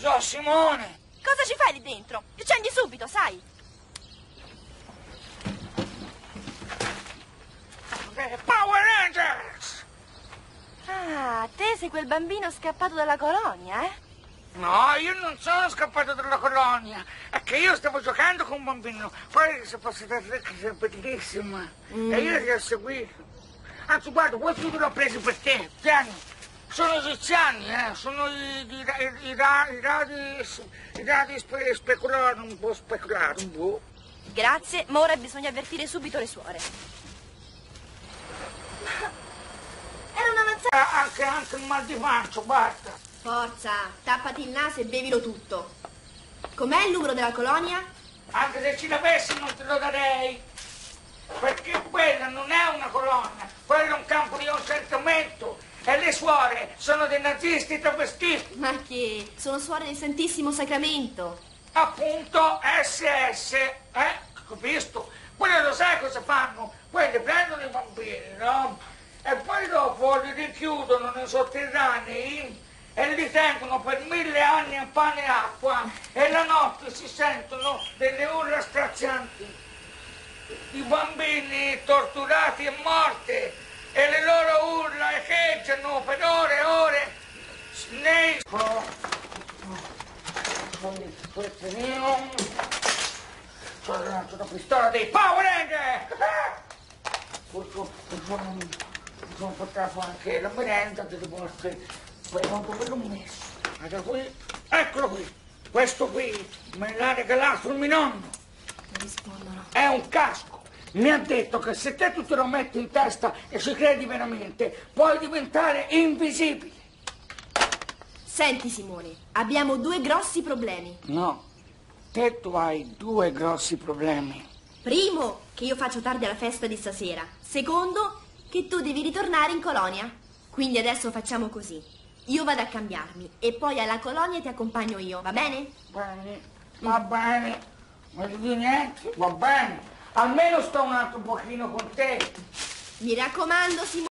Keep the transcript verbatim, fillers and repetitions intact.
so, Simone. Cosa ci fai lì dentro? Accendi subito, sai? Power Rangers! Ah, te sei quel bambino scappato dalla colonia, eh? No, io non sono scappato dalla colonia. È che io stavo giocando con un bambino. Poi si posso dire che sei bellissima. Mm. E io ti ho seguito. Anzi, guarda, questo te l'ho preso per te. Tieni. Sono egiziani, eh. Sono i, i, i, i, i radi... I radi spe, speculari, un po' speculari, un po'. Grazie, ma ora bisogna avvertire subito le suore. Era una mazzata. Eh, anche, anche il mal di pancia, basta. Forza, tappati il naso e bevilo tutto. Com'è il numero della colonia? Anche se ci l'avessi non te lo darei. Perché quella non è una colonia, quello è un campo di concentramento. E le suore sono dei nazisti travestiti. Ma che? Sono suore del Santissimo Sacramento. Appunto, S S, eh? Capisco? Quelle lo sai cosa fanno? Quelle prendono i bambini, no? E poi dopo li richiudono nei sotterranei e li tengono per mille anni a pane e acqua e la notte si sentono delle urla strazianti. I bambini torturati e morti e le loro urla echeggiano per ore e ore nei... Questo è mio. C'ho una pistola dei Power Rangers! Mi sono portato anche la merenda delle vostre... Poi dove l'ho messo? Guarda qui, eccolo qui. Questo qui me l'ha regalato il mio nonno. Non rispondono. È un casco. Mi ha detto che se te tu te lo metti in testa e ci credi veramente, puoi diventare invisibile. Senti Simone, abbiamo due grossi problemi. No, te tu hai due grossi problemi. Primo, che io faccio tardi alla festa di stasera. Secondo, che tu devi ritornare in colonia. Quindi adesso facciamo così. Io vado a cambiarmi e poi alla colonia ti accompagno io, va bene? Bene, va bene. Non gli dici niente? Va bene. Almeno sto un altro pochino con te. Mi raccomando, Simone.